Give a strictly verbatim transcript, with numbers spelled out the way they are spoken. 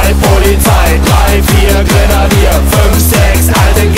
zwei Polizei, drei, vier Grenadier, fünf, sechs alte